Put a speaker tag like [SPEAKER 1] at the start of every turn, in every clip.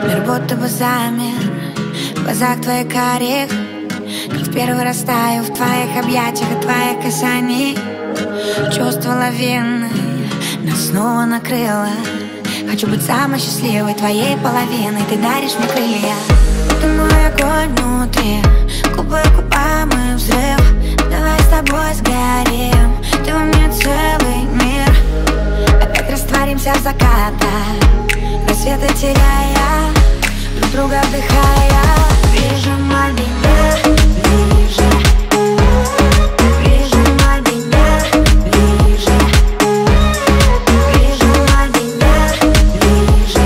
[SPEAKER 1] Мир будто бы замер в глазах твоих карих, как в первый раз таю в твоих объятиях и твоих касаний. Чувство лавины нас снова накрыло. Хочу быть самой счастливой твоей половиной. Ты даришь мне крылья. Ты мой огонь внутри, губы к губам и взрыв. Давай с тобой сгорим, ты во мне целый мир. Опять растворимся в закатах, рассветы теряя, друг друга вдыхая. Прижимай меня ближе, прижимай меня ближе, прижимай меня ближе.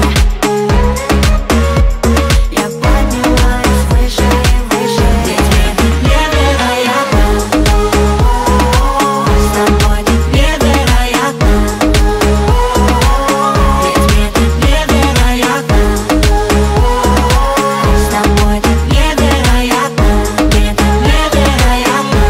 [SPEAKER 1] Я поднимаюсь выше и выше. Невероятно, с тобой невероятно, невероятно, с тобой невероятно, невероятно.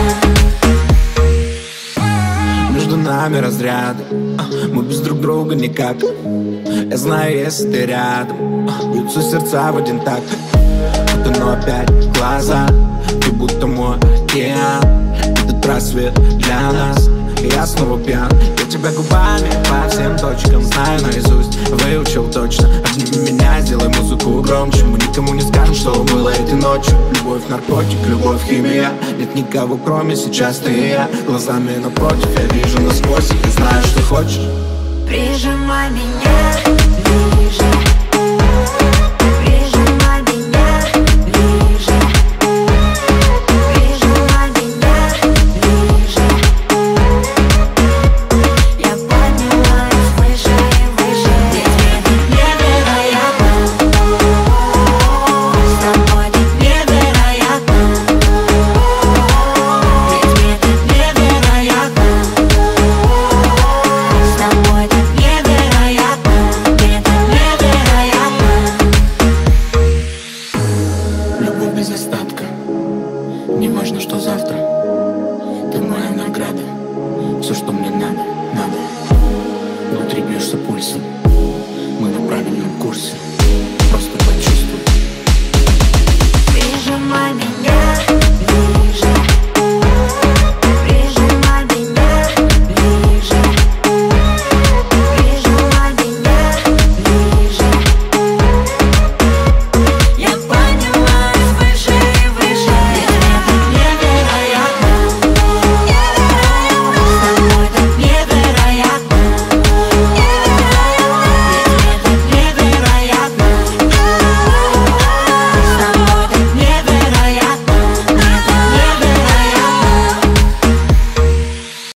[SPEAKER 2] Между нами разряды, мы без друг друга никак. Я знаю, если ты рядом, бьются сердца в один такт. Но опять глаза, ты будто мой океан. Этот рассвет для нас, и я снова пьян. Я тебя губами по всем точкам знаю наизусть, выучил точно. Обними меня, сделай музыку громче. Мы никому не скажем, что было этой ночью. Любовь, наркотик, любовь, химия. Нет никого, кроме сейчас ты и я. Глазами напротив, я вижу насквозь, и ты знаешь, что хочешь.
[SPEAKER 1] Прижимай меня